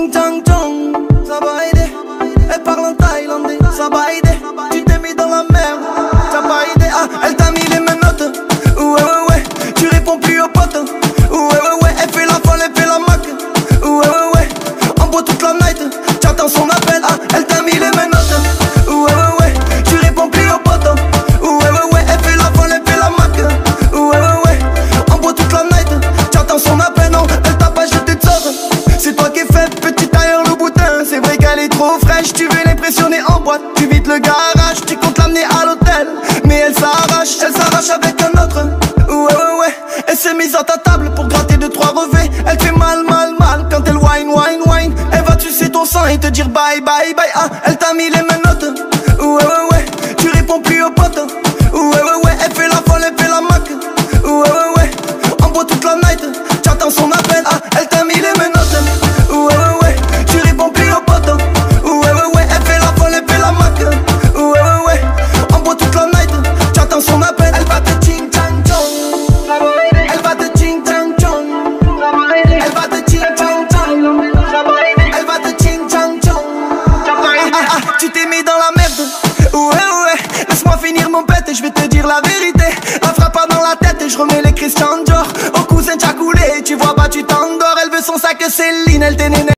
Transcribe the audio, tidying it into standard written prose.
ching chang chong. Ça va aider. Elle parle en thaïlandais. Ça va aider. Tu t'es mis dans la merde. Ça va aider. Ah, elle t'a mis les menottes. Ouais ouais ouais. Tu réponds plus aux potes. Ouais ouais ouais. Elle fait la folle, elle fait la mac. Ouais ouais ouais. En bois toute la night. T'attends son appel. Ah, elle t'a mis les menottes. Ouais ouais ouais. Tu réponds plus aux potes. Ouais ouais ouais. Elle fait la folle, elle fait la mac. Ouais ouais ouais. En bois toute la night. T'attends son appel. Non, elle t'a pas jeté de sort. C'est toi qui es fait, petit tailleur le boutin. C'est vrai qu'elle est trop fraîche. Tu veux l'impressionner en boîte. Tu vides le garage. Tu comptes l'amener à l'hôtel. Mais elle s'arrache avec un autre. Ouais ouais ouais. Elle s'est mise à ta table pour gratter 2-3 revêts. Elle fait mal quand elle whine. Elle va sucer ton sang et te dire bye. Ah, elle t'a mis les menottes. Ouais ouais ouais. Tu réponds plus aux potes. Ouais ouais ouais. Elle fait la folle, elle fait la mac. Ouais ouais ouais. En bois toute la night. T'attends son appel. Ah, elle t'a mis les menottes. Ouais ouais ouais. Tu réponds plus aux potes. Ouais ouais ouais. Elle fait la folle, elle fait la mac. Ouais ouais ouais. En bois toute la night. T'attends son appel. Elle va te ching chang chong. Elle va te ching chang chong. Elle va te ching chang chong. Elle va te ching chang chong. Ah, tu t'es mis dans la merde. Ouais ouais. Laisse-moi finir mon pète et je vais te dire la vérité. La frappe pas dans la tête et je remets les Christian Dior. Au cousin t'as coulé, tu vois pas tu t'endors. Elle veut son sac Céline, elle t'est néné.